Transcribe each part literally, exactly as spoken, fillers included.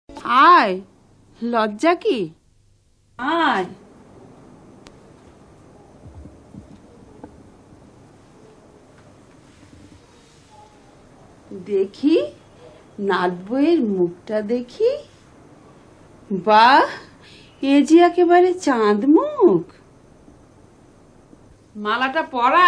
আয়, লজ্জা কি? আয়। দেখি নাট বইয়ের মুখটা দেখি। বাহ, এ যে একেবারে চাঁদ মুখ। মালাটা পরা।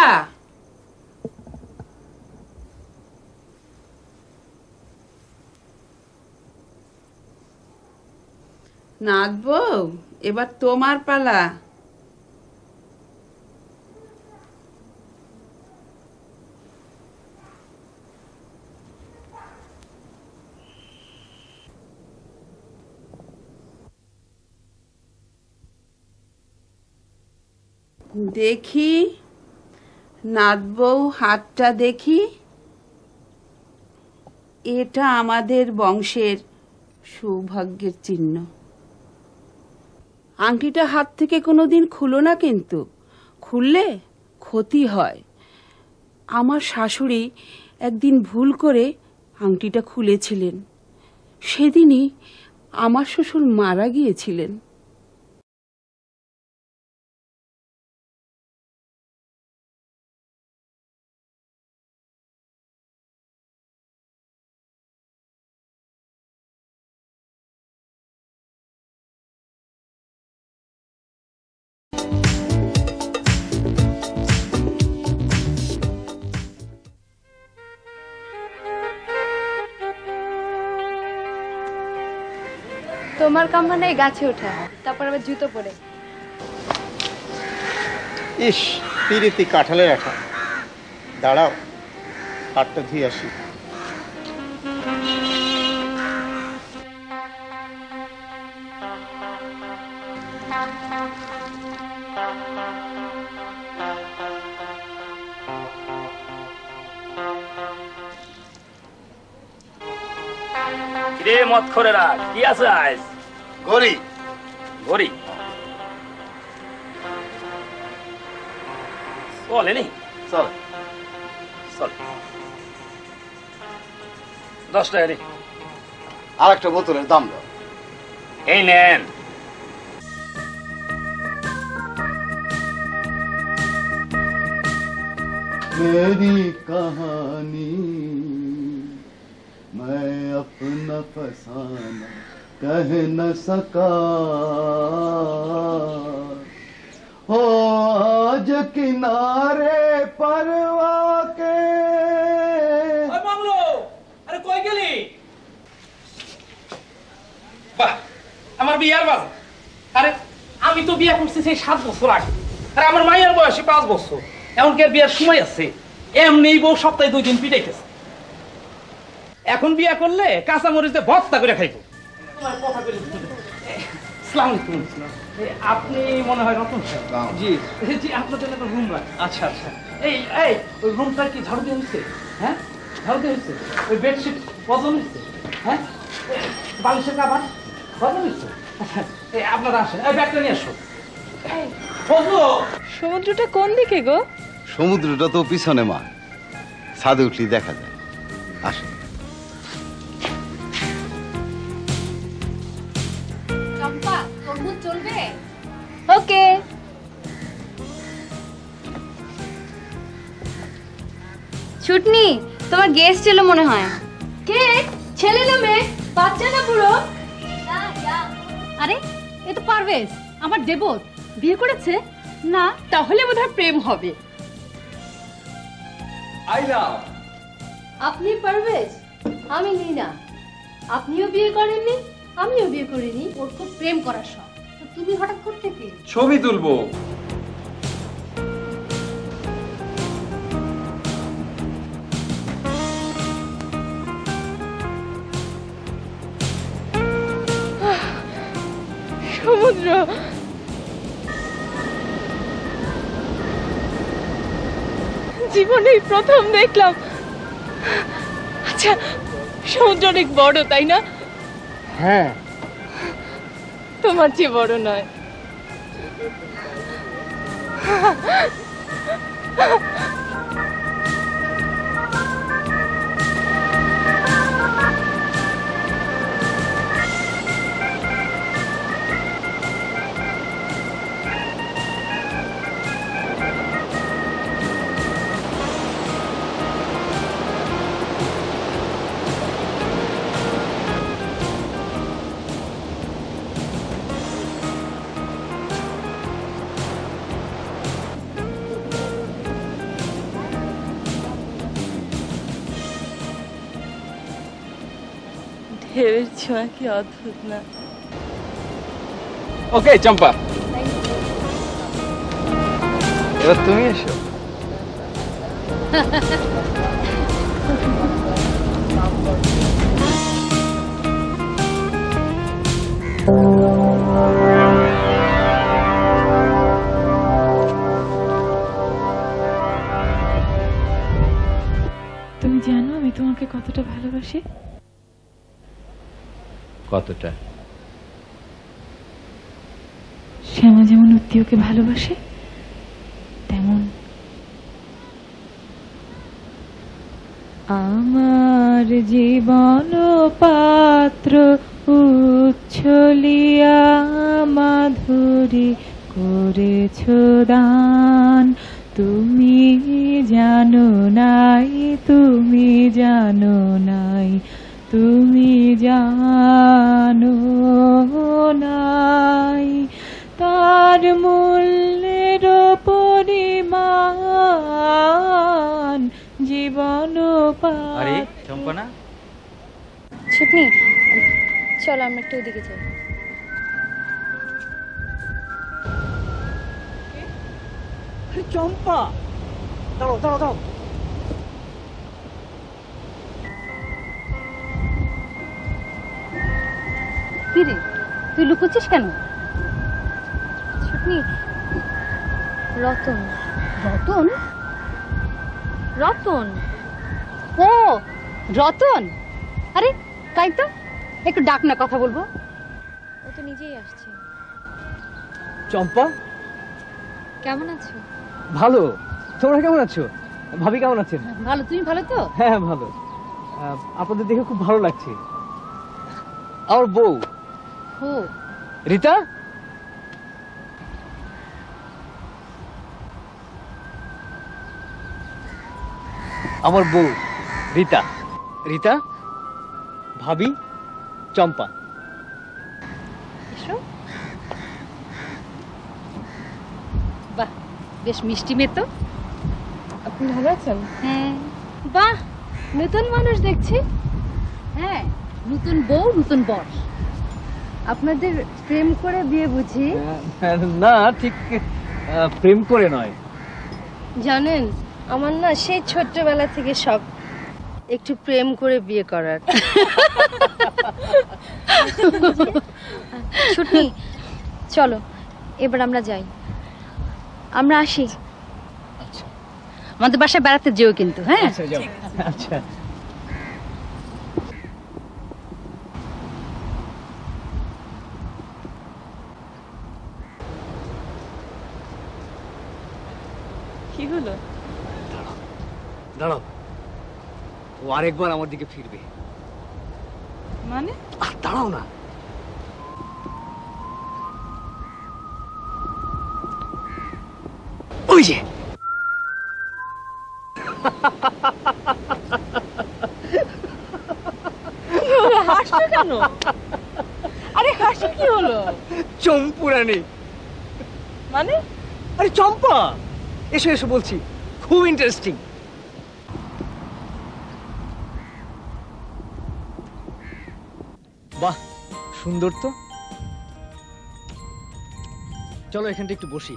নাথ বউ, এবার তোমার পালা। দেখি নাথ বউ, হাতটা দেখি। এটা আমাদের বংশের সৌভাগ্যের চিহ্ন। আংটিটা হাত থেকে কোনোদিন খুলো না, কিন্তু খুললে ক্ষতি হয়। আমার শাশুড়ি একদিন ভুল করে আংটিটা খুলেছিলেন, সেদিনই আমার শ্বশুর মারা গিয়েছিলেন। তোমার কাম মানে গাছে ওঠা, তারপর আবার জুতো পরে। ইস, পিরিতি কাঁঠালের আঠা। দাঁড়াও, হাতটা ধুয়ে আসি। রে মত করে রাখ, কি আছে আজ? গরি গরি চলে নি? চল চল, দশ টাকা রে। আর একটা বোতলের দাম দাও। এই নেন। मेरी कहानी मैं अपना फसाना कह न सका हो आज किनारे पर आके। আরে কই গেলি? বাহ, আমার বিয়ার বাজ। আরে আমি তো বিয়ে করছি সেই সাত বছর আগে, আর আমার মায়ের বয়সে পাঁচ বছর। এমন কি আর বিয়ার সময় আছে? এমনি বউ সপ্তাহে দুই দিন পিটাইতেছে। এখন বিয়া করলে কাঁচা মরিচে ভর্তা করে খাইবো। আপনি মনে হয় রতন সাহেব? জি জি, আপনার জন্য একটা রুম রাখ। আচ্ছা আচ্ছা, এই এই ওই রুমটা কি ঝাড়ু দিয়ে হচ্ছে? হ্যাঁ, ঝাড়ু দিয়ে হচ্ছে। ওই বেডশিট বদল হচ্ছে? হ্যাঁ, বালিশের কাভার বদল হচ্ছে? এই আপনারা আসেন, এই ব্যাগটা নিয়ে আসো। সমুদ্রটা কোন দিকে গো? সমুদ্রটা তো পিছনে মা, ছাদে উঠলি দেখা যায়। আসো। চম্পা, তরমুজ চলবে? ওকে। ছুটনি, তোমার গেস্ট এলো মনে হয়। কে? ছেলে না মেয়ে? বাচ্চা না বুড়ো? আরে এ তো পারভেজ, আমার দেবর। বিয়ে করেছে না? তাহলে বোধহয় প্রেম হবে। আপনি পারভেজ, আমি নীনা। আপনিও বিয়ে করেননি, আমিও বিয়ে করিনি। ওর খুব প্রেম করার শখ। তো তুমি হঠাৎ করতে কি? ছবি তুলবো। সমুদ্র, জীবনেই প্রথম দেখলাম। আচ্ছা, সমুদ্র অনেক বড়, তাই না? হ্যাঁ, তোমার চেয়ে বড় নয়। ঢেউয়ের ছোঁয়া কি অদ্ভুত না? ওকে চম্পা, এবার তুমি এসো। তুমি জানো আমি তোমাকে কতটা ভালোবাসি? কতটা? শ্যামা যেমন উত্তীয়কে ভালোবাসে তেমন আমার জীবন পাত্র উচ্ছলিয়া মাধুরী করেছ দান। তুমি জানো নাই, তুমি জানো নাই, তুমি জানো নাই তার মূল্যের পরিমাণ জীবন আরে চম্পা না? ছুটনি, চলো আমরা একটু ওদিকে যাই। চম্পা, দাঁড়াও দাঁড়াও দাঁড়াও। কি রে, তুই লুকোচ্ছিস কেন? ছুটনি, রতন। রতন? রতন? ও রতন, আরে তাই তো, একটু ডাক না, কথা বলবো। ও তো নিজেই আসছে। চম্পা, কেমন আছো? ভালো। তোমরা কেমন আছো? ভাবি কেমন আছেন? ভালো, তুমি ভালো তো? হ্যাঁ ভালো। আহ, আপনাদের দেখে খুব ভালো লাগছে। আমার বউ ও রিতা। আমার বউ রিতা। রিতা, ভাবি, চম্পা। এসো। বাহ, বেশ মিষ্টি মেয়ে তো। আপনি ভালো আছেন? হ্যাঁ। বাহ, নতুন মানুষ দেখছি। হ্যাঁ, নতুন বউ, নতুন বর। আপনাদের প্রেম করে বিয়ে বুঝি? আহ, না, ঠিক আহ, প্রেম করে নয়। জানেন, আমার না সেই ছোট্টবেলা থেকে শখ একটু প্রেম করে বিয়ে করার। ছুটনি, চলো এবার আমরা যাই। আমরা আসি। আমাদের বাসায় বেড়াতে যেও কিন্তু। হ্যাঁ, আচ্ছা যাও। আচ্ছা। কি হলো? দাঁড়াও, ও আরেকবার আমার দিকে ফিরবে। মানে? আহ, দাঁড়াও না। ওই যে হাসছো কেন? আরে হাসি কি হলো? চম্পুরানি। মানে? আরে চম্পা, এসো এসো বলছি, খুব ইন্টারেস্টিং। বাহ, সুন্দর তো। চলো এখানটা একটু বসি।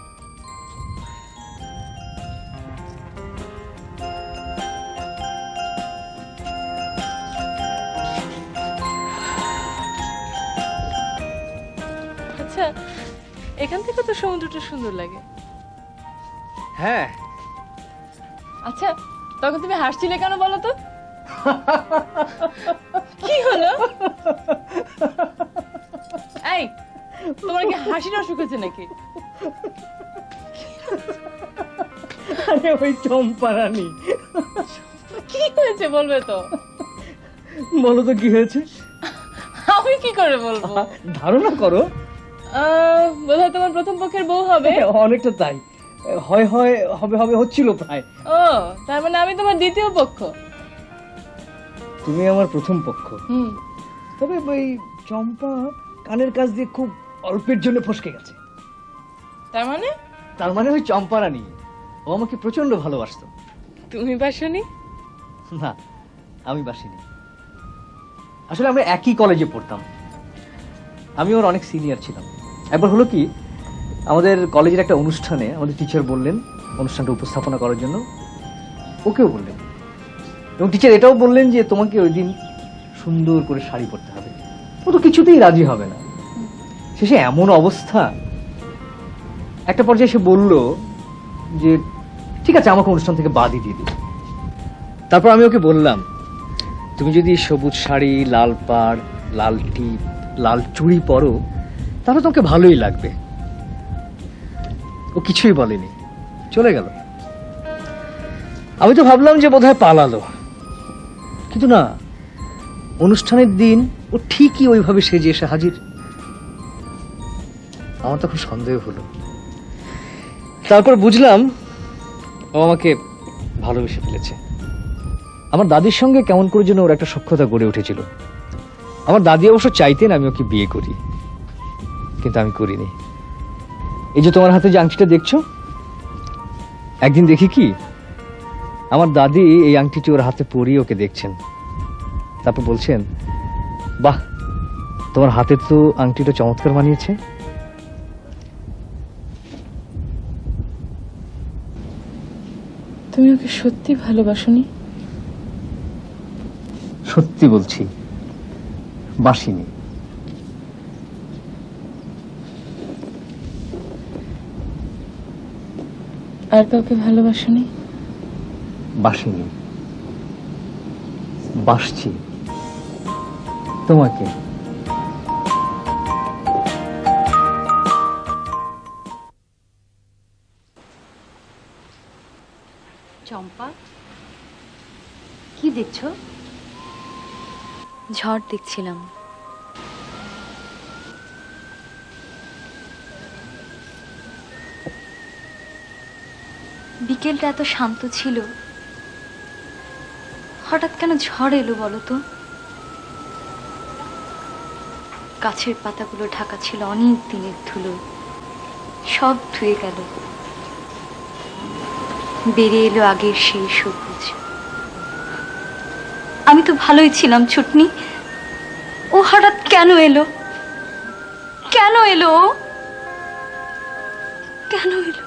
আচ্ছা, এখান থেকে তো সমুদ্রটা সুন্দর লাগে। হ্যাঁ। আচ্ছা, তখন তুমি হাসছিলে কেন বলো তো? কি হলো? এই, তোমার কি হাসির অসুখ হয়েছে নাকি? আরে ওই চম্পা রানী। কি হয়েছে বলবে তো? বলো তো কি হয়েছে? আমি কি করে বলবো? ধারণা করো। আহ, বোধহয় তোমার প্রথম পক্ষের বউ হবে। অনেকটা তাই। হয় হয় হবে হবে হচ্ছিল প্রায়। ও, তার মানে আমি তোমার দ্বিতীয় পক্ষ। তুমি আমার প্রথম পক্ষ। হুম। তবে ওই চম্পা কানের কাছ দিয়ে খুব অল্পের জন্য ফসকে গেছে। তার মানে? তার মানে ওই চম্পা রানী ও আমাকে প্রচন্ড ভালোবাসতো। তুমি বাসনি? না, আমি বাসিনি। আসলে আমরা একই কলেজে পড়তাম, আমি ওর অনেক সিনিয়র ছিলাম। একবার হলো কি, আমাদের কলেজের একটা অনুষ্ঠানে আমাদের টিচার বললেন অনুষ্ঠানটা উপস্থাপনা করার জন্য, ওকেও বললেন, এবং টিচার এটাও বললেন যে তোমাকে ওই দিন সুন্দর করে শাড়ি পরতে হবে। ও তো কিছুতেই রাজি হবে না। শেষে এমন অবস্থা, একটা পর্যায়ে সে বলল যে ঠিক আছে, আমাকে অনুষ্ঠান থেকে বাদই দিয়ে দিবে। তারপর আমি ওকে বললাম, তুমি যদি সবুজ শাড়ি, লাল পাড়, লাল টিপ, লাল চুড়ি পরো তাহলে তোমাকে ভালোই লাগবে। ও কিছুই বলেনি, চলে গেল। আমি তো ভাবলাম যে বোধহয় পালালো, কিন্তু না, অনুষ্ঠানের দিন ও ঠিকই ওইভাবে সেজে এসে হাজির। আমার তখন সন্দেহ হলো। তারপর বুঝলাম ও আমাকে ভালোবেসে ফেলেছে। আমার দাদির সঙ্গে কেমন করে যেন ওর একটা সখ্যতা গড়ে উঠেছিল। আমার দাদি অবশ্য চাইতেন আমি ওকে বিয়ে করি, কিন্তু আমি করিনি। এই যে তোমার হাতে যে আংটিটা দেখছো, একদিন দেখি কি আমার দাদি এই আংটিটি ওর হাতে পরিয়ে ওকে দেখছেন, তারপর বলছেন, বাহ, তোমার হাতে তো আংটিটা চমৎকার মানিয়েছে। তুমি ওকে সত্যি ভালোবাসোনি? সত্যি বলছি, বাসিনি। আর কাউকে ভালোবাসোনি? বাসিনি, বাসছি তোমাকে। চম্পা, কি দেখছো? ঝড় দেখছিলাম। বিকেলটা এত শান্ত ছিল, হঠাৎ কেন ঝড় এলো বলো তো? গাছের পাতাগুলো ঢাকা ছিল অনেক দিনের ধুলো, সব ধুয়ে গেল। বেরিয়ে এলো আগের সেই সবুজ। আমি তো ভালোই ছিলাম ছুটনি, ও হঠাৎ কেন এলো? কেন এলো? কেন এলো?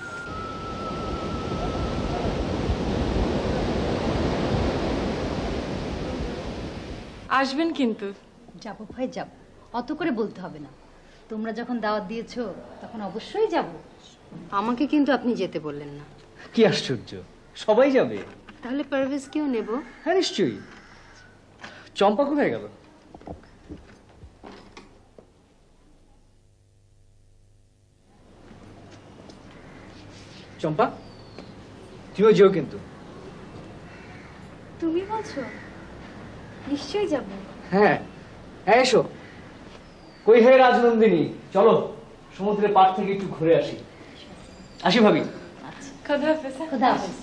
আসবেন কিন্তু। যাবো ভাই, যাব, অত করে বলতে হবে না। তোমরা যখন দাওয়াত দিয়েছো তখন অবশ্যই যাব। আমাকে কিন্তু আপনি যেতে বললেন না। কি আশ্চর্য, সবাই যাবে। তাহলে পারভেজকেও নেব? হ্যাঁ নিশ্চয়ই। চম্পা কোথায় গেল? চম্পা, তুমিও যেও কিন্তু। তুমি বলছো? নিশ্চয়ই যাব। হ্যাঁ হ্যাঁ, এসো। কই হে রাজনন্দিনী, চলো সমুদ্রের পাড় থেকে একটু ঘুরে আসি। আসি ভাবি। খোদা হাফেজ। খোদা হাফেজ।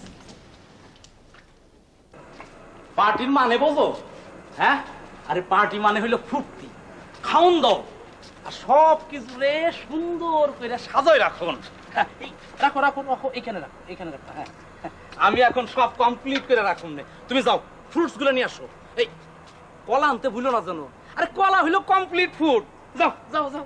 পার্টির মানে বোঝো? হ্যাঁ, আরে পার্টি মানে হইলো ফুর্তি, খাওন দাও, আর সব কিছু রে সুন্দর করে সাজাই রাখুন। হ্যাঁ, এই রাখো রাখো রাখো, এখানে রাখো, এখানে রাখো। হ্যাঁ, আমি এখন সব কমপ্লিট করে রাখুন। তুমি যাও, ফ্রুটস গুলো নিয়ে আসো। এই কলা আনতে ভুলো না জানো, আরে কলা হইলো কমপ্লিট ফুড। যাও যাও যাও।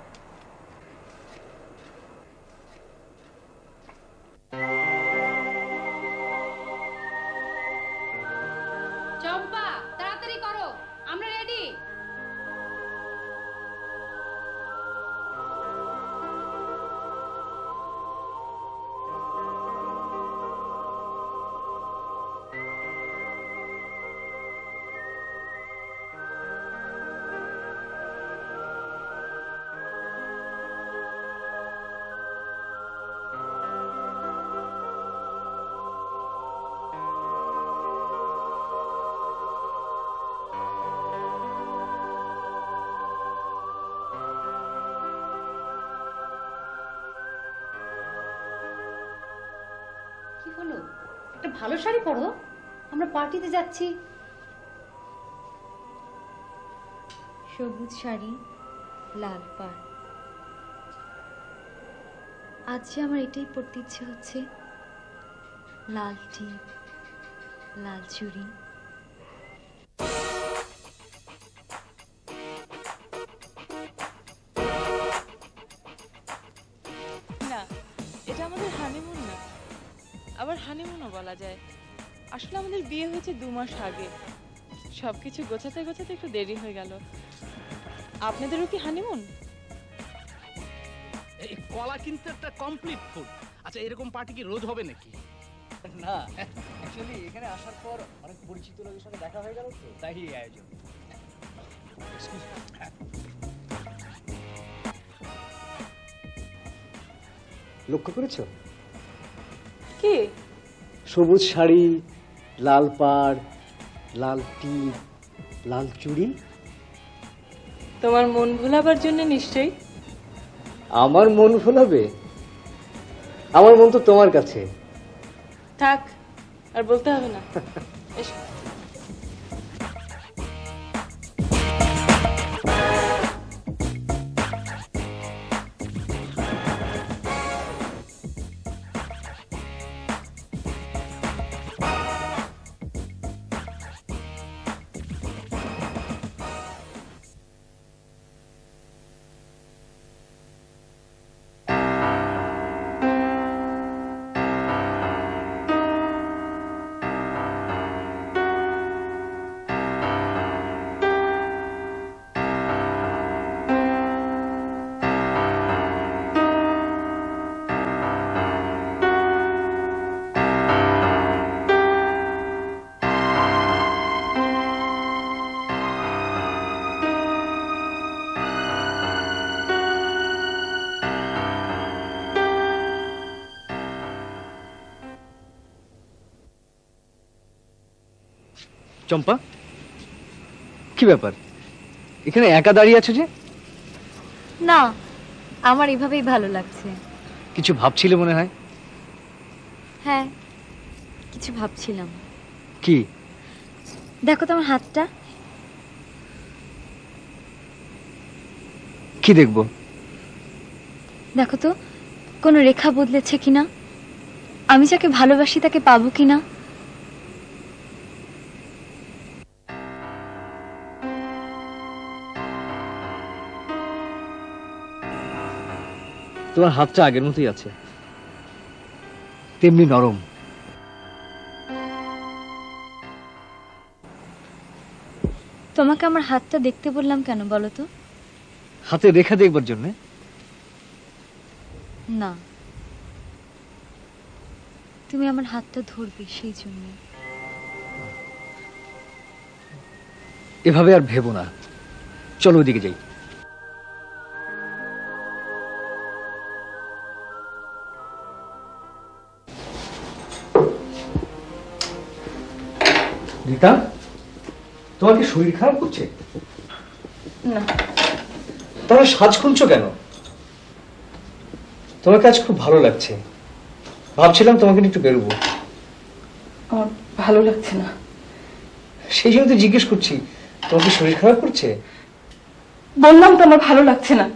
চম্পা, তাড়াতাড়ি করো, আমরা রেডি। কি হলো? একটা ভালো শাড়ি পরো, আমরা পার্টিতে যাচ্ছি। সবুজ শাড়ি, লাল পাড়। আজ যে আমার এটাই পরতে ইচ্ছে হচ্ছে, লাল টিপ, লাল চুড়ি। আবার হানিমুনও বলা যায়। আসলে আমাদের বিয়ে হয়েছে দু মাস আগে, সবকিছু গোছাতে গোছাতে একটু দেরি হয়ে গেল। আপনাদেরও কি হানিমুন? এই কলা কিন্তু একটা কমপ্লিট ফুড। আচ্ছা, এরকম পার্টি কি রোজ হবে নাকি? না, অ্যাকচুয়ালি এখানে আসার পর অনেক পরিচিত লোকের সাথে দেখা হয়ে গেল, তো তাই এই আয়োজন। লক্ষ্য করেছো কি? সবুজ শাড়ি, লাল পাড়, লাল টিপ, লাল চুড়ি। তোমার মন ভোলাবার জন্য নিশ্চয়ই। আমার মন ভোলাবে? আমার মন তো তোমার কাছে। থাক, আর বলতে হবে না। এসো। চম্পা, কি ব্যাপার? এখানে একা দাঁড়িয়ে আছো যে? না, আমার এভাবেই ভালো লাগছে। কিছু ভাবছিলে মনে হয়। হ্যাঁ, কিছু ভাবছিলাম। কি? দেখো তো আমার হাতটা। কি দেখবো? দেখো তো কোনো রেখা বদলেছে কিনা, আমি যাকে ভালোবাসি তাকে পাবো কিনা। তোমার হাতটা আগের মতোই আছে, তেমনি নরম। তোমাকে আমার হাতটা দেখতে বললাম কেন বলো তো? হাতে রেখা দেখবার জন্য? না, তুমি আমার হাতটা ধরবে সেই জন্য। এভাবে আর ভেবো না, চলো ওদিকে যাই। রীতা, তোমার কি শরীর খারাপ করছে? না। তাহলে সাজ খুলছো কেন? তোমাকে আজ খুব ভালো লাগছে, ভাবছিলাম তোমাকে একটু বেরোবো। আমার ভালো লাগছে না। সেই জন্য তো জিজ্ঞেস করছি, তোমার কি শরীর খারাপ করছে? বললাম তো আমার ভালো লাগছে না।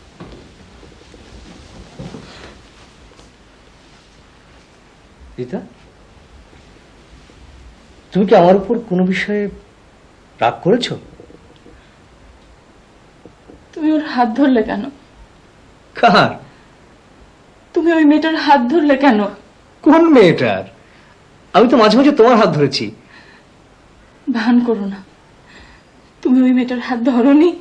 রীতা, তুমি কি আমার উপর কোনো বিষয়ে রাগ করেছো? তুমি ওর হাত ধরলে কেন? কার? তুমি ওই মেয়েটার হাত ধরলে কেন? কোন মেয়েটার? আমি তো মাঝে মাঝে তোমার হাত ধরেছি। ভান করো না, তুমি ওই মেয়েটার হাত ধরোনি।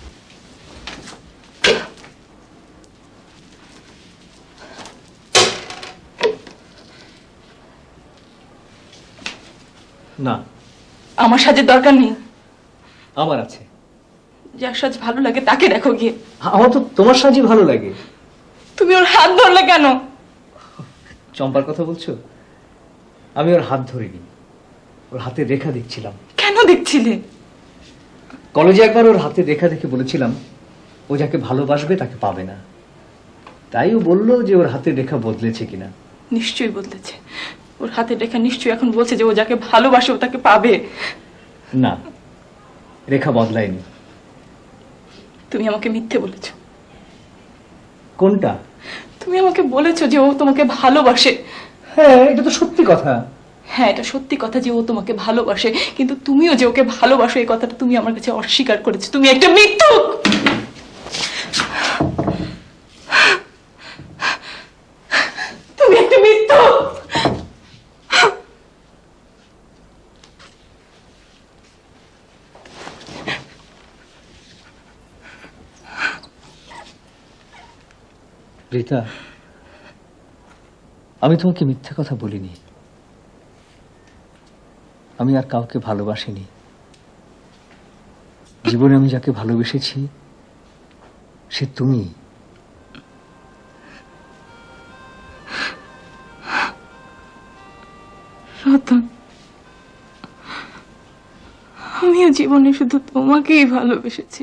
না, আমার সাজের দরকার নেই। আমার আছে। যার সাজ ভালো লাগে তাকে দেখো গিয়ে। আমার তো তোমার সাজই ভালো লাগে। তুমি ওর হাত ধরলে কেন? চম্পার কথা বলছো? আমি ওর হাত ধরিনি, ওর হাতে রেখা দেখছিলাম। কেন দেখছিলে? কলেজে একবার ওর হাতে রেখা দেখে বলেছিলাম ও যাকে ভালোবাসবে তাকে পাবে না, তাই ও বললো যে ওর হাতের রেখা বদলেছে কিনা। নিশ্চয়ই বদলেছে। ওর হাতের রেখা নিশ্চয়ই এখন বলছে যে ও যাকে ভালোবাসে ও তাকে পাবে। না, রেখা বদলায়নি। তুমি আমাকে মিথ্যে বলেছো। কোনটা? তুমি আমাকে বলেছো যে ও তোমাকে ভালোবাসে। হ্যাঁ, এটা তো সত্যি কথা। হ্যাঁ, এটা সত্যি কথা যে ও তোমাকে ভালোবাসে, কিন্তু তুমিও যে ওকে ভালোবাসো এই কথাটা তুমি আমার কাছে অস্বীকার করেছো। তুমি একটা মিথ্যুক। তুমি একটা মিথ্যুক। রীতা, আমি তোমাকে মিথ্যে কথা বলিনি। আমি আর কাউকে ভালোবাসিনি। জীবনে আমি যাকে ভালোবেসেছি সে তুমি। রতন, আমিও জীবনে শুধু তোমাকেই ভালোবেসেছি।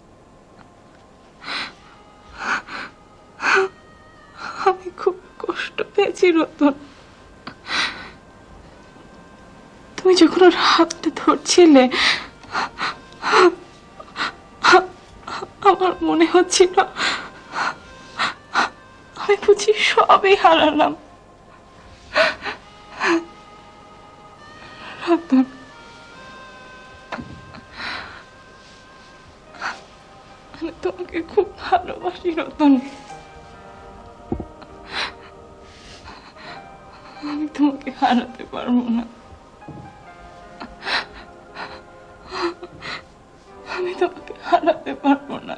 আমি খুব কষ্ট পেয়েছি রতন। তুমি যখন ওর হাতটা ধরছিলে আমার মনে হচ্ছিল আমি বুঝি সবই হারালাম। রতন, আমি তোমাকে খুব ভালোবাসি রতন। আমি তোমাকে হারাতে পারবো না। আমি তোমাকে হারাতে পারবো না।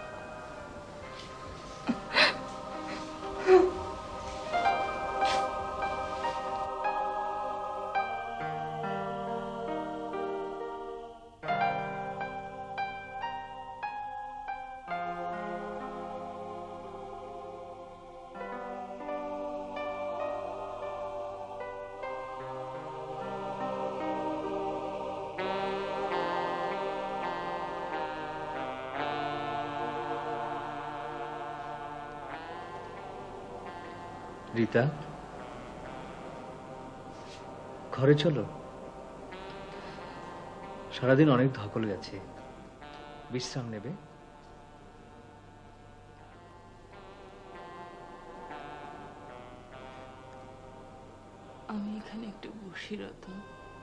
রীতা, ঘরে চলো। সারাদিন অনেক ধকল গেছে, বিশ্রাম নেবে। আমি এখানে একটু বসি রতন।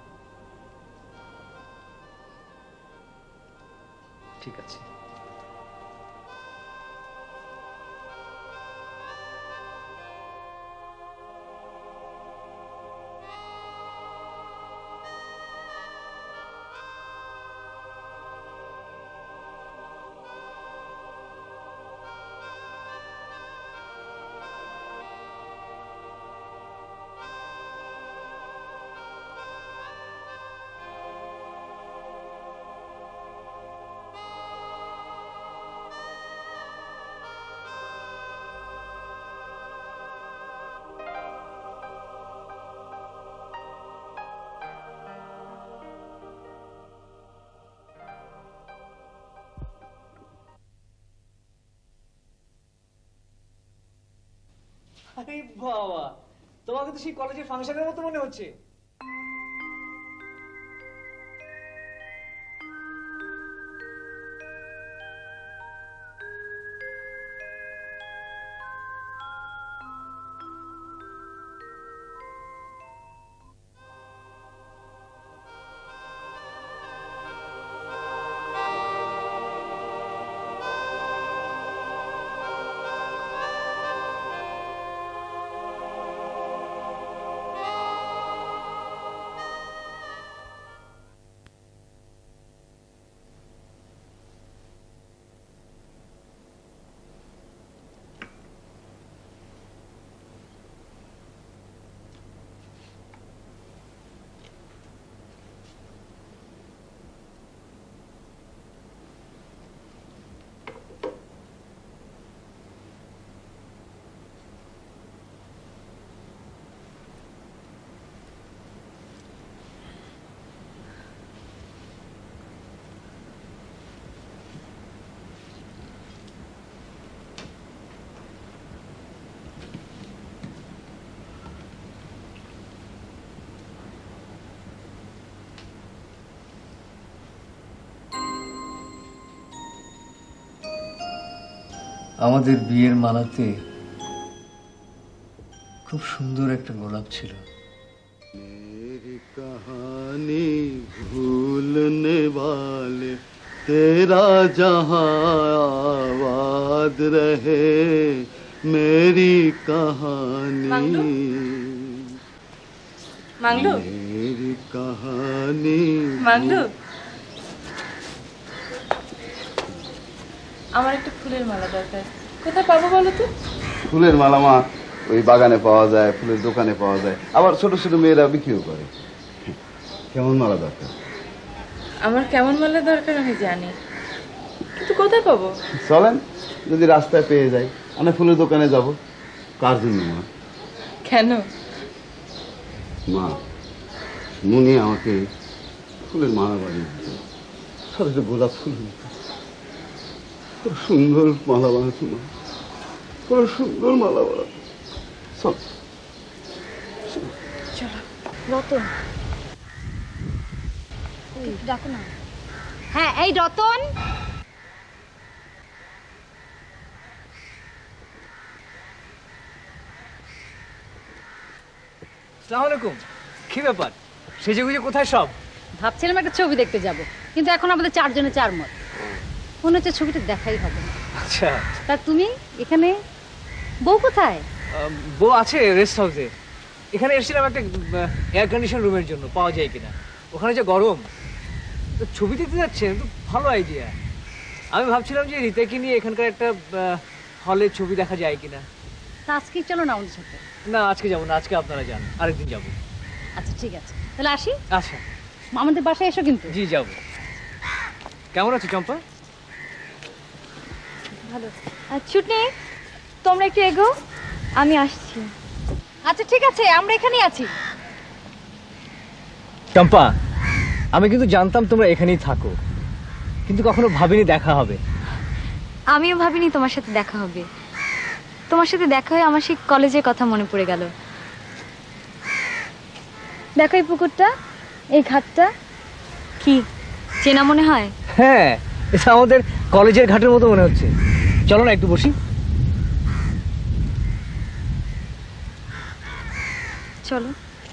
ঠিক আছে। আরে বাবা, তোমাকে তো সেই কলেজের ফাংশনের মতো মনে হচ্ছে। আমাদের বিয়ের মালাতে খুব সুন্দর একটা গোলাপ ছিল। मेरी कहानी भूलने वाले तेरा जहां आबाद रहे मेरी कहानी मांगलू मेरी कहानी मांगलू আমার একটা ফুলের মালা দরকার। কোথায় পাবো বলো তো? ফুলের মালা মা ওই বাগানে পাওয়া যায়, ফুলের দোকানে পাওয়া যায়, আবার ছোট ছোট মেয়েরা বিক্রিও করে। কেমন মালা দরকার? আমার কেমন মালা দরকার আমি জানি, কিন্তু কোথায় পাবো? চলেন, যদি রাস্তায় পেয়ে যাই আমরা ফুলের দোকানে যাব। কার জন্য মা? কেন? মা, মুনি আমাকে ফুলের মালা বানিয়ে দিত, সাথে গোলাপ ফুল দিত। খুব সুন্দর মালা বানাতো মা, খুব সুন্দর মালা বানাতো। চল রতন, ডাকো না। হ্যাঁ, এই রতন। আসসালামু আলাইকুম। কি ব্যাপার, সেজে গুজে কোথায় সব? ভাবছিলাম একটা ছবি দেখতে যাব, কিন্তু এখন আমাদের চারজনে চার মত। মনে হচ্ছে ছবিটা দেখাই হবে না। আচ্ছা, তা তুমি এখানে, বউ কোথায়? আহ, বউ আছে রেস্ট হাউসে। এখানে এসেছিলাম একটা এয়ার কন্ডিশন রুমের জন্য, পাওয়া যায় কিনা। ওখানে যে গরম, তো ছবি দেখতে যাচ্ছেন তো ভালো আইডিয়া। আমি ভাবছিলাম যে রিতাকে নিয়ে এখানকার একটা হলে ছবি দেখা যায় কিনা। তা আজকে চলো না আমাদের সাথে। না, আজকে যাবো না, আজকে আপনারা যান, আরেকদিন যাবো। আচ্ছা ঠিক আছে, তাহলে আসি। আচ্ছা, আমাদের বাসায় এসো কিন্তু। জি যাবো। কেমন আছো চম্পা? ভালো। ছুটনি, তোমরা একটু এগো, আমি আসছি। আচ্ছা ঠিক আছে, আমরা এখানেই আছি। চম্পা, আমি কিন্তু জানতাম তোমরা এখানেই থাকো, কিন্তু কখনো ভাবিনি দেখা হবে। আমিও ভাবিনি তোমার সাথে দেখা হবে। তোমার সাথে দেখা হয়ে আমার সেই কলেজের কথা মনে পড়ে গেল। দেখো এই পুকুরটা, এই ঘাটটা, কি চেনা মনে হয়? হ্যাঁ, এটা আমাদের কলেজের ঘাটের মতো মনে হচ্ছে। চলো না একটু বসি। চলো।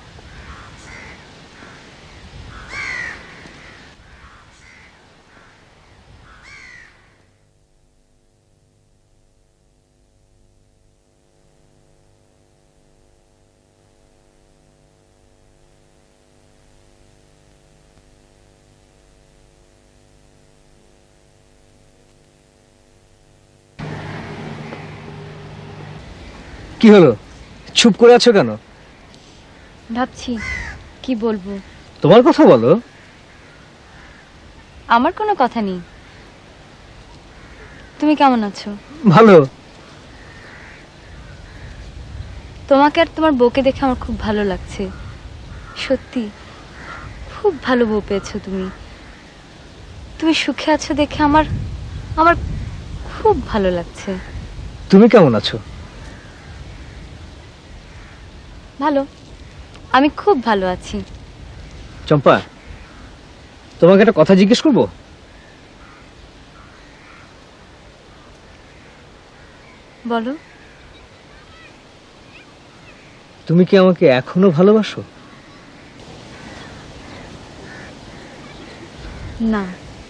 কি হলো, চুপ করে আছো কেন? ভাবছি কি বলবো। তোমার কথা বলো। আমার কোনো কথা নেই। তুমি কেমন আছো? ভালো। তোমাকে আর তোমার বউকে দেখে আমার খুব ভালো লাগছে। সত্যি খুব ভালো বউ পেয়েছো তুমি। তুমি সুখে আছো দেখে আমার আমার খুব ভালো লাগছে। তুমি কেমন আছো? ভালো, আমি খুব ভালো আছি। চম্পা, তোমাকে একটা কথা জিজ্ঞেস করবো? বলো। তুমি কি আমাকে এখনো ভালোবাসো? না।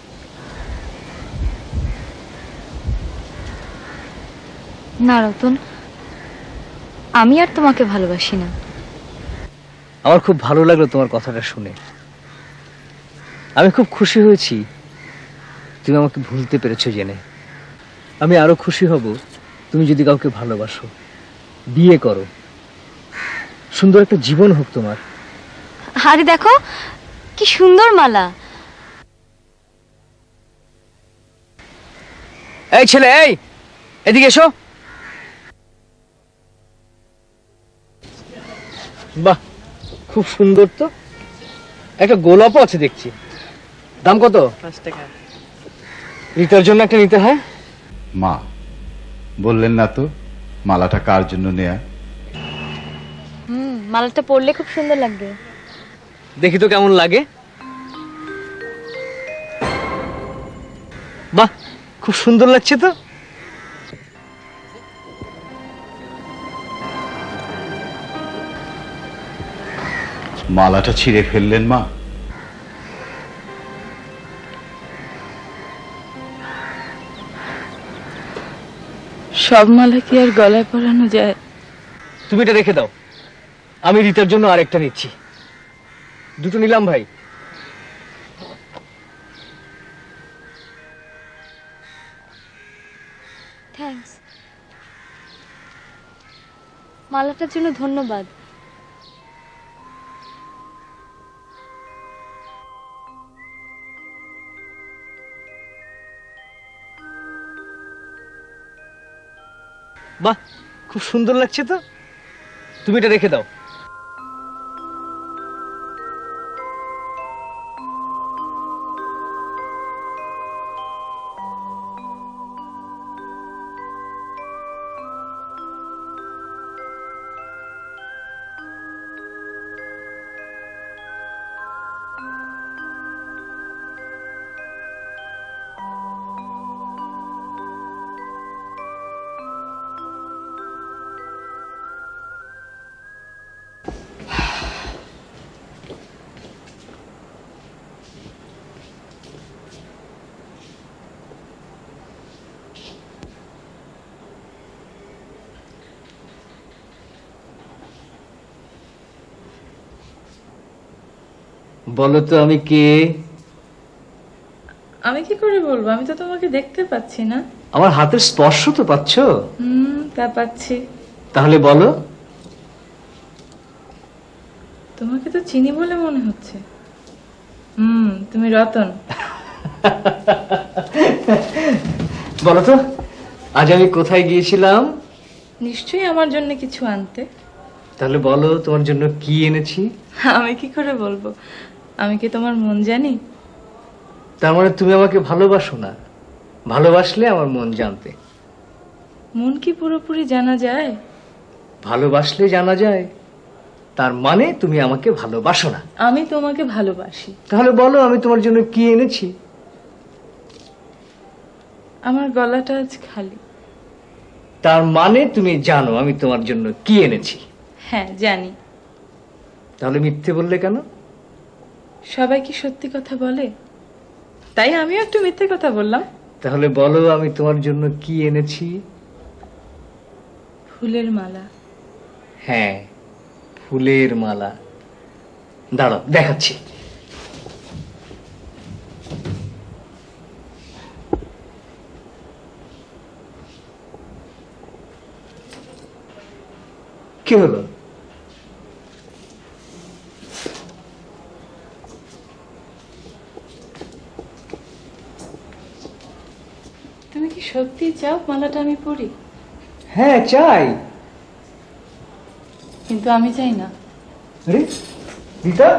না রতন, আমি আর তোমাকে ভালোবাসি না। আমার খুব ভালো লাগলো তোমার কথাটা শুনে। আমি খুব খুশি হয়েছি তুমি আমাকে ভুলতে পেরেছো জেনে। আমি আরো খুশি হব তুমি যদি কাউকে ভালোবাসো, বিয়ে করো, সুন্দর একটা জীবন হোক তোমার। আরে দেখো কি সুন্দর মালা। এই ছেলে, এই এদিকে এসো। বাহ, খুব সুন্দর তো। একটা গোলাপও আছে দেখছি। দাম কত? পাঁচ টাকা। রিতার জন্য একটা নিতে হয়। মা বললেন না তো মালাটা কার জন্য নেয়া? হুম, মালাটা পরলে খুব সুন্দর লাগবে। দেখি তো কেমন লাগে। বাহ, খুব সুন্দর লাগছে তো। মালাটা ছিঁড়ে ফেললেন মা? সব মালা কি আর গলায় পরানো যায়? তুমি এটা রেখে দাও, আমি রিতার জন্য আরেকটা নিচ্ছি। দুটো নিলাম ভাই। থ্যাঙ্কস। মালাটার জন্য ধন্যবাদ। বাহ, খুব সুন্দর লাগছে তো। তুমি এটা রেখে দাও। বলো তো আমি কে? আমি কি করে বলবো, আমি তো তোমাকে দেখতে পাচ্ছি না। আমার হাতের স্পর্শ তো পাচ্ছ? হুম, তা পাচ্ছি। তাহলে বলো। তোমাকে তো চিনি বলে মনে হচ্ছে। হুম, তুমি রতন। বলো তো আজ আমি কোথায় গিয়েছিলাম? নিশ্চয়ই আমার জন্য কিছু আনতে। তাহলে বলো তোমার জন্য কি এনেছি? আমি কি করে বলবো, আমি কি তোমার মন জানি? তার মানে তুমি আমাকে ভালোবাসো না? ভালোবাসলে আমার মন জানতে। মন কি পুরোপুরি জানা যায়? ভালোবাসলে জানা যায়। তার মানে তুমি আমাকে ভালোবাসো না। আমি তোমাকে ভালোবাসি। তাহলে বলো আমি তোমার জন্য কি এনেছি? আমার গলাটা আজ খালি। তার মানে তুমি জানো আমি তোমার জন্য কি এনেছি? হ্যাঁ, জানি। তাহলে মিথ্যে বললে কেন? সবাই কি সত্যি কথা বলে? তাই আমিও একটু মিথ্যে কথা বললাম। তাহলে বলো আমি তোমার জন্য কি এনেছি? ফুলের মালা। হ্যাঁ, ফুলের মালা। দাঁড়াও দেখাচ্ছি। কি হলো? তুমি কি সত্যি চাও মালাটা আমি পরি? হ্যাঁ চাই। কিন্তু আমি চাই না। আরে রীতা,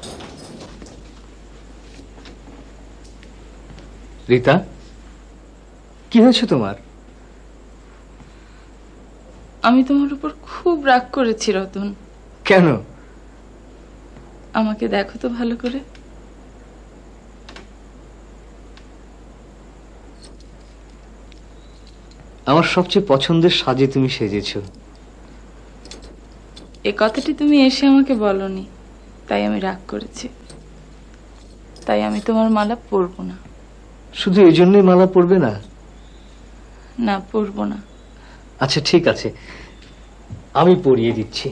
রীতা কি হয়েছে তোমার? আমি তোমার উপর খুব রাগ করেছি রতন। কেন? আমাকে দেখো তো ভালো করে। আমার সবচেয়ে পছন্দের সাজে তুমি সেজেছো। এ কথাটি তুমি এসে আমাকে বলনি, তাই আমি রাগ করেছি। তাই আমি তোমার মালা পরবো না। শুধু এই জন্যই মালা পরবে না? না, পরবো না। আচ্ছা ঠিক আছে, আমি পরিয়ে দিচ্ছি।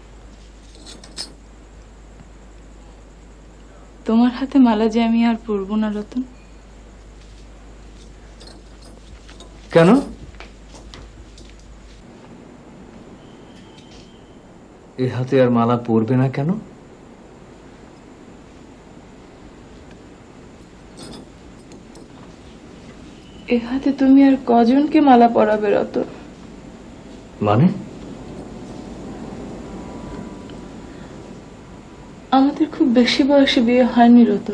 তোমার হাতে মালা যে আমি আর পরবো না রতন। কেন? এ হাতে আর মালা পরবে না কেন? এ হাতে তুমি আর কজনকে মালা পরাবে রতন? মানে? আমাদের খুব বেশি বয়সে বিয়ে হয়নি রতন।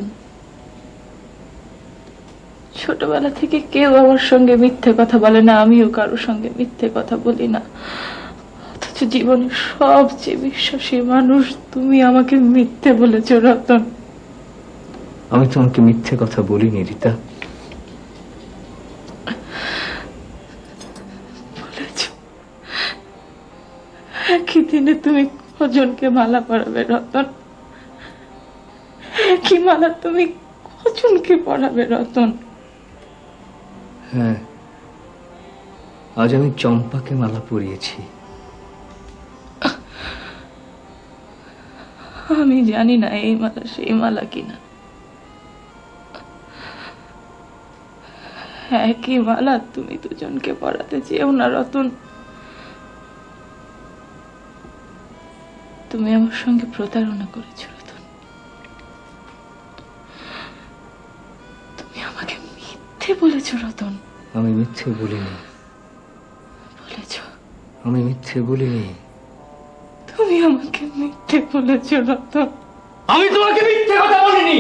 ছোটবেলা থেকে কেউ আমার সঙ্গে মিথ্যে কথা বলে না, আমিও কারোর সঙ্গে মিথ্যে কথা বলি না। অথচ জীবনের সবচেয়ে বিশ্বাসী মানুষ তুমি আমাকে মিথ্যে বলেছ রতন। আমি তোমাকে মিথ্যে কথা বলিনি রীতা। বলেছ। একই দিনে তুমি কজনকে মালা পরাবে রতন? একই মালা তুমি কজনকে পরাবে রতন? হ্যাঁ, আজ আমি চম্পাকে মালা পরিয়েছি। আমি জানি না এই মালা সেই মালা কিনা। একই মালা তুমি দুজনকে পরাতে চেয়েও না রতন। তুমি আমার সঙ্গে প্রতারণা করেছ রতন। তুমি আমাকে মিথ্যে বলেছ রতন। আমি মিথ্যে বলিনি। বলেছ। আমি মিথ্যে বলিনি। তুমি আমাকে মিথ্যে বলেছ রতন। আমি তোমাকে মিথ্যে কথা বলিনি।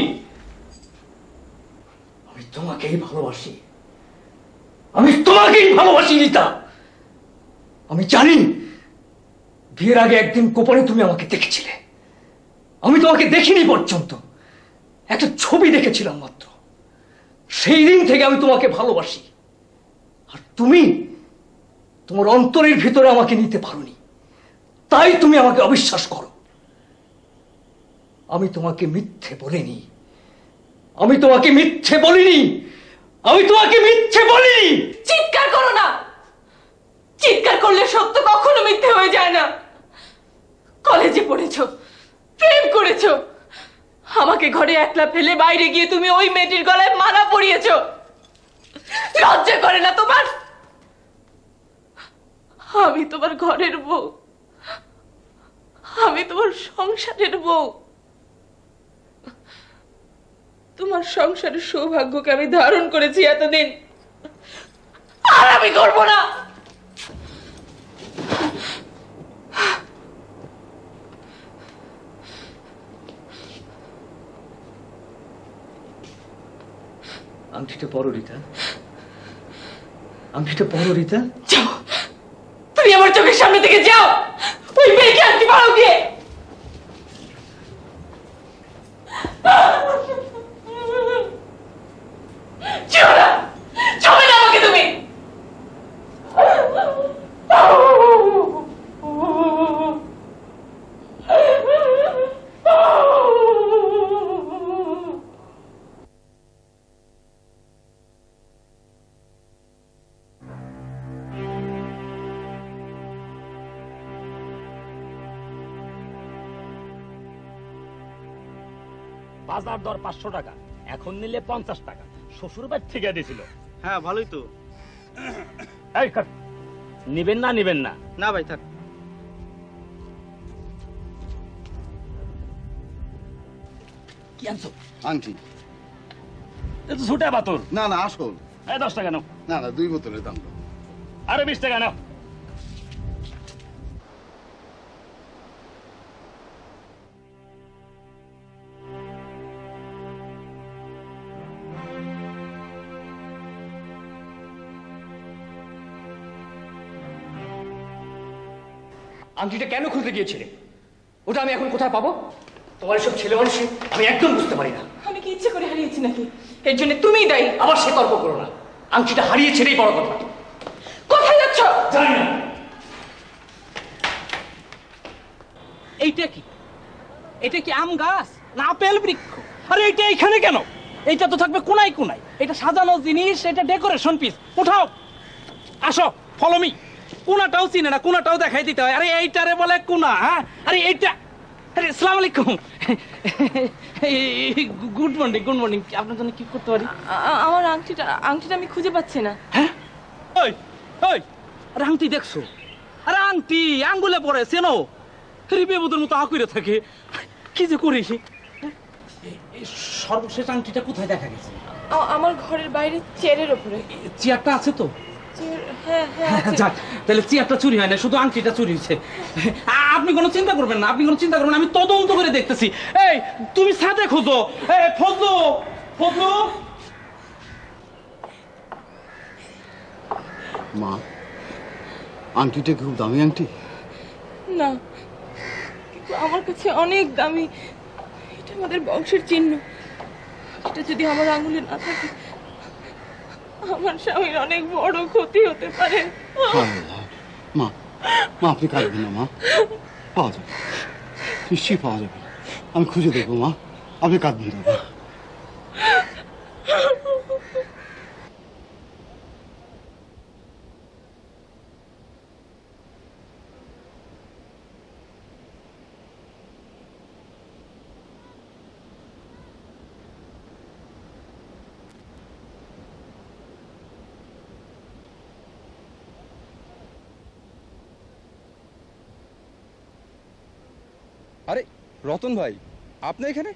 আমি তোমাকেই ভালোবাসি। আমি তোমাকেই ভালোবাসি রীতা। আমি জানি বিয়ের আগে একদিন গোপনে তুমি আমাকে দেখেছিলে। আমি তোমাকে দেখিনি পর্যন্ত, একটা ছবি দেখেছিলাম মাত্র। সেই দিন থেকে আমি তোমাকে ভালোবাসি। আর তুমি তোমার অন্তরের ভিতরে আমাকে নিতে পারোনি, তাই তুমি আমাকে অবিশ্বাস করো। আমি তোমাকে মিথ্যে বলিনি। আমি তোমাকে মিথ্যে বলিনি। আমি তোমাকে মিথ্যে বলিনি। চিৎকার করো না। চিৎকার করলে সত্য কখনো মিথ্যে হয়ে যায় না। কলেজে পড়েছো, প্রেম করেছো, আমাকে ঘরে একলা ফেলে বাইরে গিয়ে তুমি ওই মেয়েটির গলায় মালা পরিয়েছো। লজ্জা করে না তোমার? আমি তোমার ঘরের বউ, আমি তোমার সংসারের বউ। তোমার সংসারের সৌভাগ্যকে আমি ধারণ করেছি এতদিন, আর আমি করবো না। আংটিটা পরো রীতা, আংটিটা পরো রীতা। যাও, তুমি আমার চোখের সামনে থেকে যাও। ওই মেয়েকে আংটি পরাও গিয়ে। যেও না, যাবে না আমাকে তুমি। বাজার দর পাঁচশো টাকা, এখন নিলে পঞ্চাশ টাকা। শ্বশুর বাড়ি থেকে দিয়েছিল। হ্যাঁ ভালোই তো। এই কাট, নিবেন না নিবেন না? না ভাই থাক। কি আনছো? আংটি। এ তো ছুটে বাতর। না না আসল। এই দশ টাকা নাও। না না দুই বোতলের দাম। আরে বিশ টাকা নাও। আংটিটা কেন খুলতে গিয়েছিলে? ওটা আমি এখন কোথায় পাবো? তোমার সব ছেলে মানুষ আমি একদম বুঝতে পারি না। আমি কি ইচ্ছে করে হারিয়েছি নাকি? এর জন্য তুমিই দায়ী। আবার সে তর্ক করো না। আংটিটা হারিয়েছেই বড় কথা। কোথায় যাচ্ছ? জানি না। এইটা কি? এটা কি আম গাছ না আপেল বৃক্ষ? আরে এইটা এখানে কেন? এইটা তো থাকবে কোনায় কোনায়। এটা সাজানো জিনিস, এটা ডেকোরেশন পিস। উঠাও, আসো, ফলো মি। কোনাটাও চিনে না, কোনাটাও দেখাই দিতে হয়। আরে এইটারে বলে কোনা? হ্যাঁ, আরে এইটা। আরে আসসালামু আলাইকুম। Good morning, good morning. আপনার জন্য কি করতে পারি? আমার আংটিটা, আংটিটা আমি খুঁজে পাচ্ছি না। হ্যাঁ, ওই ওই, আরে আংটি দেখছো? আরে আংটি আঙ্গুলে পরে চেনো? বেবুদের মতো আঁকুড়ে থাকে। কি যে করি? সর্বশেষ আংটিটা কোথায় দেখা গেছে? আমার ঘরের বাইরে চেয়ারের উপরে। চেয়ারটা আছে তো? হ্যাঁ হ্যাঁ। যাক, তাহলে চেয়ারটা চুরি হয় না, শুধু আংটিটা চুরি হয়েছে। আপনি কোনো চিন্তা করবেন না, আপনি কোনো চিন্তা করবেন না, আমি তদন্ত করে দেখতেছি। এই তুমি সাথে খোঁজো। এই ফজলু, ফজলু। মা, আংটিটা খুব দামি আংটি? না, কিন্তু আমার কাছে অনেক দামি। এটা আমাদের বংশের চিহ্ন। এটা যদি আমার আঙুলে না থাকে, আমার স্বামীর অনেক বড় ক্ষতি হতে পারে। মা, মা আপনি কাঁদবেন না মা, পাওয়া যাবে, নিশ্চয়ই পাওয়া যাবে। আমি খুঁজে দেখবো মা, আপনি কাঁদবেন না। আরে রতন ভাই, আপনি এখানে?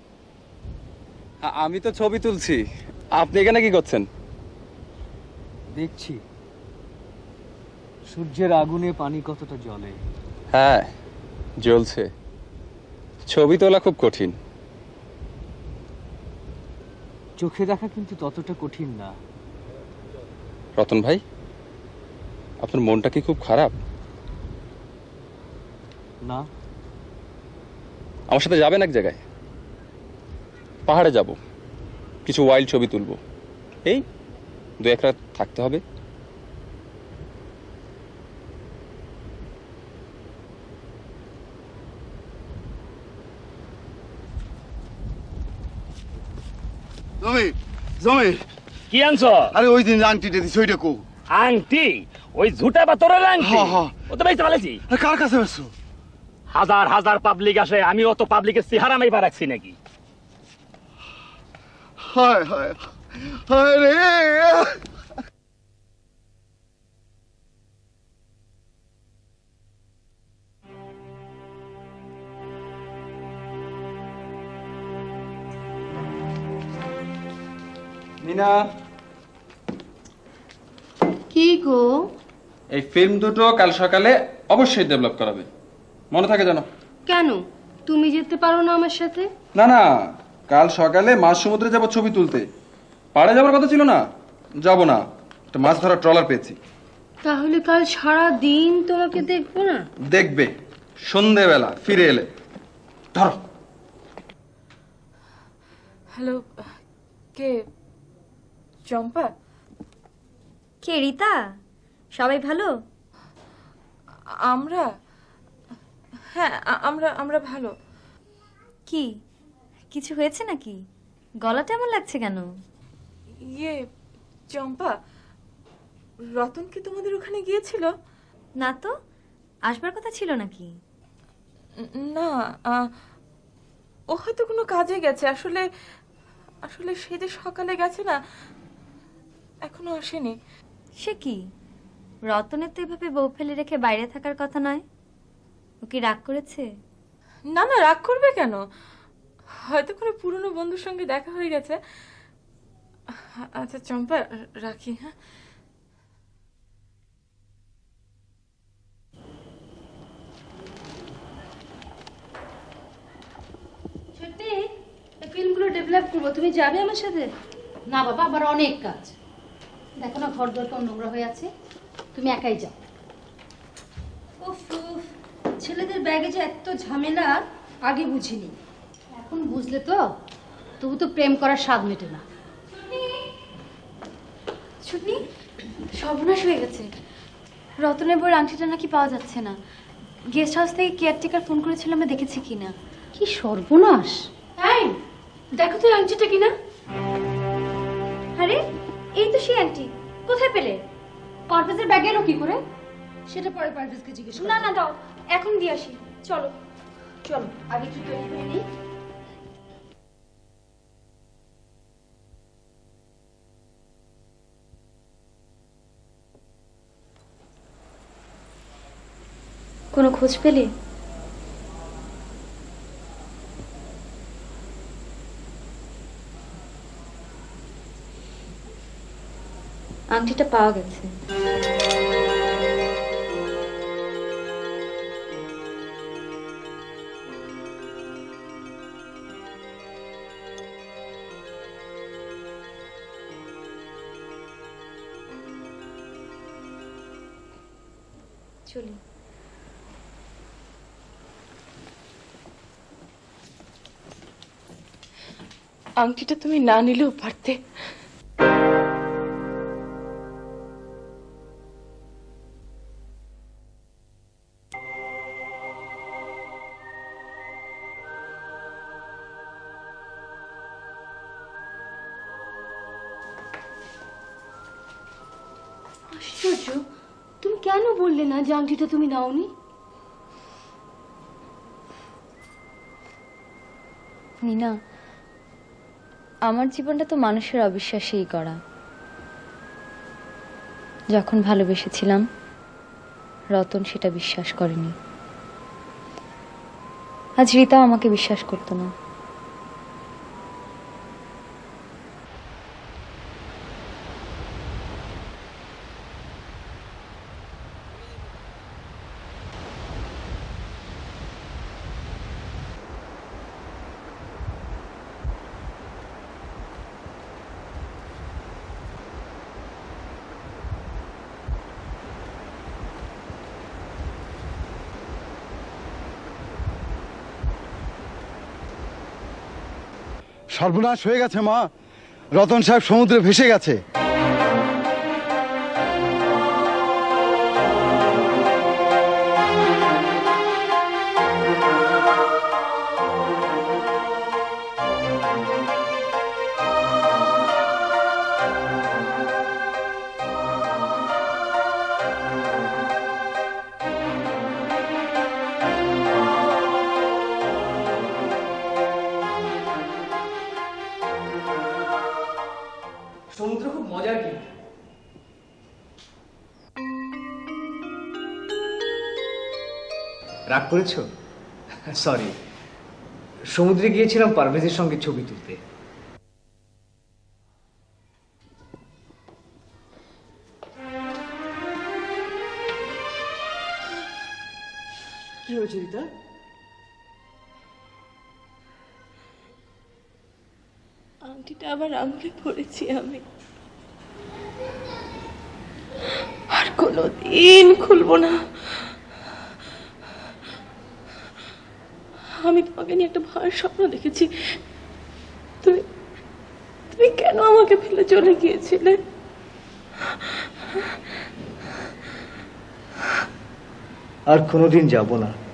আমি তো ছবি তুলছি, আপনি এখানে কি করছেন? দেখছি সূর্যের আগুনে পানি কতটা জ্বলে। হ্যাঁ জ্বলছে। ছবি তোলা খুব কঠিন। চোখে দেখা কিন্তু ততটা কঠিন না। রতন ভাই, আপনার মনটা কি খুব খারাপ? না। আমার সাথে যাবেন এক জায়গায়? পাহাড়ে যাব, কিছু ওয়াইল্ড ছবি তুলবো। এই দু এক রাত থাকতে হবে। জমির জমির কি আনছো? আরে ওই দিন আংটিটা দিছি ওইটা কো। আংটি? ওই ঝুটা পাথরের আংটি? হ্যাঁ, হ্যাঁ। ও তো বেঁচে ফেলেছি। কার কাছে বেছো? হাজার হাজার পাবলিক আসে, আমি অত পাবলিকের চেহারা মাইবা রাখছি নাকি? হায় হায় হায় রে। মিনা, কি গো? এই ফিল্ম দুটো কাল সকালে অবশ্যই ডেভেলপ করাবে, মনে থাকে জানো? কেন তুমি যেতে পারো না আমার সাথে? না না, কাল সকালে মাছ সমুদ্রে যাব ছবি তুলতে। পাড়ে যাবার কথা ছিল না, যাব না, একটা মাছ ধরার ট্রলার পেয়েছি। তাহলে কাল সারা দিন তোমাকে দেখবো না? দেখবে সন্ধেবেলা ফিরে এলে। ধরো। হ্যালো, কে? চম্পা? কে রিতা? সবাই ভালো? আমরা? হ্যাঁ, আমরা আমরা ভালো। কি কিছু হয়েছে নাকি? গলাটা এমন লাগছে কেন? ইয়ে চম্পা, রতন কি তোমাদের ওখানে গিয়েছিল? না তো, আসবার কথা ছিল নাকি? না, ও হয়তো কোনো কাজে গেছে। আসলে আসলে সে যে সকালে গেছে না, এখনো আসেনি। সে কি, রতনের তো এভাবে বউ ফেলে রেখে বাইরে থাকার কথা নয়। ও কি রাগ করেছে? না না, রাগ করবে কেন? হয়তো কোনো পুরনো বন্ধুর সঙ্গে দেখা হয়ে গেছে। আচ্ছা চম্পা, রাখি। হ্যাঁ, সত্যি এই ফিল্মগুলো ডেভেলপ করবো, তুমি যাবে আমার সাথে? না বাবা, আমার অনেক কাজ। দেখো না ঘর দরকার নোংরা হয়ে আছে, তুমি একাই যাও। উফ উফ, ছেলেদের ব্যাগে যে এত ঝামেলা আগে বুঝিনি, এখন বুঝলে তো। তবু তো প্রেম করার স্বাদ মেটে না। ছুটনি, সর্বনাশ হয়ে গেছে। রতনের বউয়ের আংটিটা নাকি পাওয়া যাচ্ছে না। গেস্ট হাউস থেকে কেয়ারটেকার ফোন করেছিল, আমরা দেখেছি কিনা। কি সর্বনাশ! এই দেখো তো আংটিটা কিনা। আরে এই তো সেই আংটি, কোথায় পেলে? পারভেজের ব্যাগে এলো কি করে? সেটা পরে পারভেজকে জিজ্ঞেস করো। না না দাও, এখন দিয়ে আসি। চলো চলো আগে একটু তৈরি করে নিই। কোনো খোঁজ পেলে? আংটিটা পাওয়া গেছে। চলি। আংটিটা তুমি না নিলেও পারতে। আশ্চর্য, তুমি কেন বললে না যে আংটিটা তুমি নাওনি? নীনা, আমার জীবনটা তো মানুষের অবিশ্বাসেই করা। যখন ভালোবেসেছিলাম, রতন সেটা বিশ্বাস করেনি। আজ রীতাও আমাকে বিশ্বাস করতো না। সর্বনাশ হয়ে গেছে মা, রতন সাহেব সমুদ্রে ভেসে গেছে। সমুদ্র খুব মজার কিন্তু। রাগ করেছো? সরি, সমুদ্রে গিয়েছিলাম পারভেজের সঙ্গে ছবি তুলতে। কি হয়েছে রীতা? আংটিটা আবার আঙুলে পড়েছি আমি, আর কোনোদিন খুলবো না। আমি তোমাকে নিয়ে একটা ভয়ের স্বপ্ন দেখেছি। তুমি তুমি কেন আমাকে ফেলে চলে গিয়েছিলে? আর কোনোদিন যাব না।